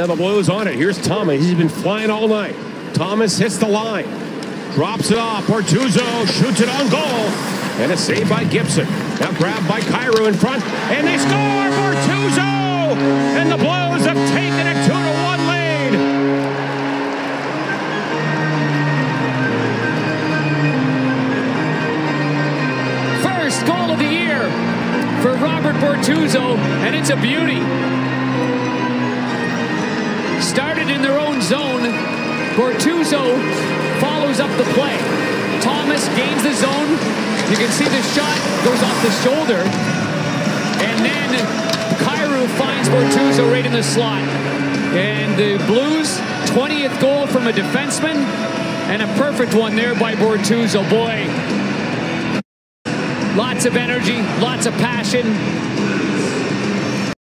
now the Blues on it. Here's Thomas. He's been flying all night. Thomas hits the line. Drops it off. Bortuzzo shoots it on goal. And a save by Gibson. Now grabbed by Cairo in front. And they score! Bortuzzo! And the Blues have taken a 2-1 lead. First goal of the year for Robert Bortuzzo, and it's a beauty. Started in their own zone. Bortuzzo follows up the play. Thomas gains the zone. You can see the shot goes off the shoulder. And then Cairo finds Bortuzzo right in the slot. And the Blues, 20th goal from a defenseman. And a perfect one there by Bortuzzo. Boy, lots of energy, lots of passion.